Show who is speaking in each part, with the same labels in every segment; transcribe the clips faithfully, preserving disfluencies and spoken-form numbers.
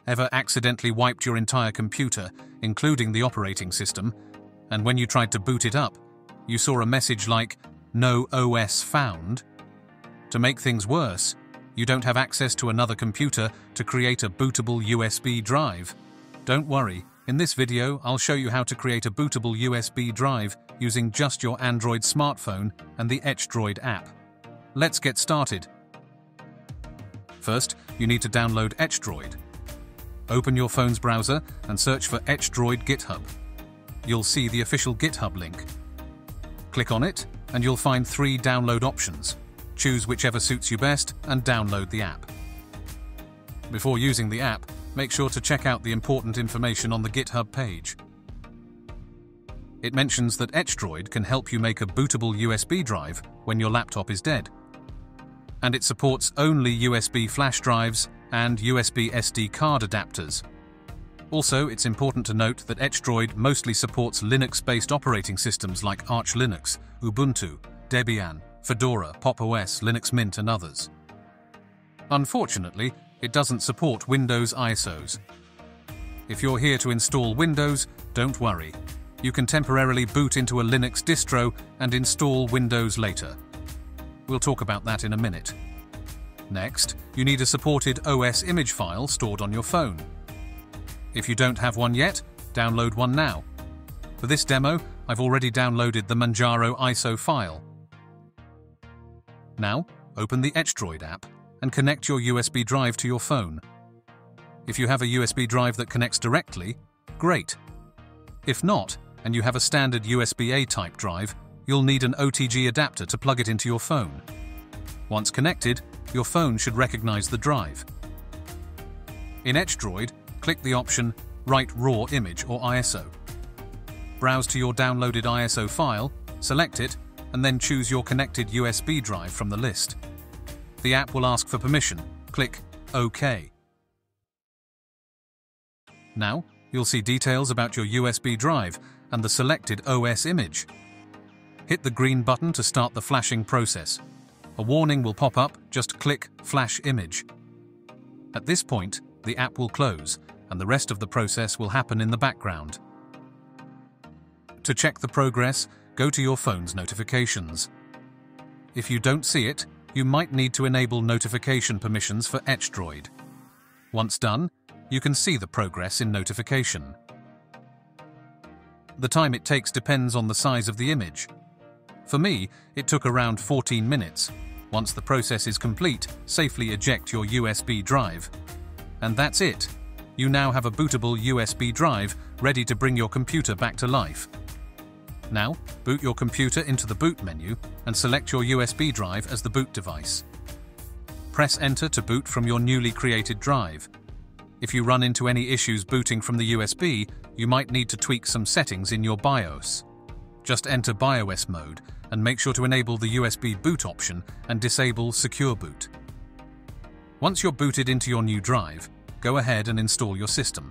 Speaker 1: Ever accidentally wiped your entire computer, including the operating system, and when you tried to boot it up, you saw a message like, "No O S found"? To make things worse, you don't have access to another computer to create a bootable U S B drive. Don't worry, in this video I'll show you how to create a bootable U S B drive using just your Android smartphone and the EtchDroid app. Let's get started. First, you need to download EtchDroid. Open your phone's browser and search for EtchDroid GitHub. You'll see the official GitHub link. Click on it and you'll find three download options. Choose whichever suits you best and download the app. Before using the app, make sure to check out the important information on the GitHub page. It mentions that EtchDroid can help you make a bootable U S B drive when your laptop is dead. And it supports only U S B flash drives and U S B S D card adapters. Also, it's important to note that EtchDroid mostly supports Linux-based operating systems like Arch Linux, Ubuntu, Debian, Fedora, Pop! O S, Linux Mint and others. Unfortunately, it doesn't support Windows I S Os. If you're here to install Windows, don't worry. You can temporarily boot into a Linux distro and install Windows later. We'll talk about that in a minute. Next, you need a supported O S image file stored on your phone. If you don't have one yet, download one now. For this demo, I've already downloaded the Manjaro I S O file. Now, open the EtchDroid app and connect your U S B drive to your phone. If you have a U S B drive that connects directly, great. If not, and you have a standard U S B A type drive, you'll need an O T G adapter to plug it into your phone. Once connected, your phone should recognize the drive. In EtchDroid, click the option Write Raw Image or I S O. Browse to your downloaded I S O file, select it, and then choose your connected U S B drive from the list. The app will ask for permission. Click OK. Now, you'll see details about your U S B drive and the selected O S image. Hit the green button to start the flashing process. A warning will pop up, just click Flash Image. At this point, the app will close, and the rest of the process will happen in the background. To check the progress, go to your phone's notifications. If you don't see it, you might need to enable notification permissions for EtchDroid. Once done, you can see the progress in notification. The time it takes depends on the size of the image. For me, it took around fourteen minutes. Once the process is complete, safely eject your U S B drive. And that's it. You now have a bootable U S B drive ready to bring your computer back to life. Now, boot your computer into the boot menu and select your U S B drive as the boot device. Press Enter to boot from your newly created drive. If you run into any issues booting from the U S B, you might need to tweak some settings in your BIOS. Just enter BIOS mode and make sure to enable the U S B boot option and disable Secure Boot. Once you're booted into your new drive, go ahead and install your system.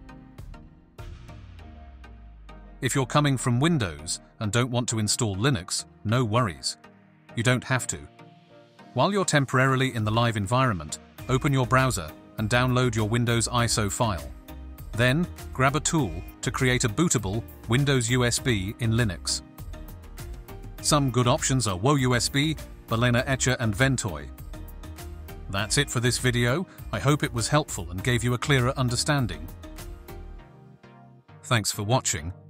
Speaker 1: If you're coming from Windows and don't want to install Linux, no worries. You don't have to. While you're temporarily in the live environment, open your browser and download your Windows I S O file. Then, grab a tool to create a bootable Windows U S B in Linux. Some good options are WoUSB, Balena Etcher and Ventoy. That's it for this video. I hope it was helpful and gave you a clearer understanding. Thanks for watching.